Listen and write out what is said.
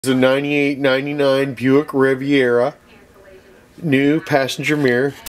It's a $98.99 Buick Riviera, new passenger mirror.